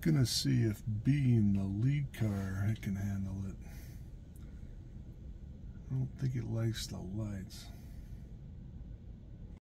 gonna see if being the lead car, it can handle it. I don't think it likes the lights.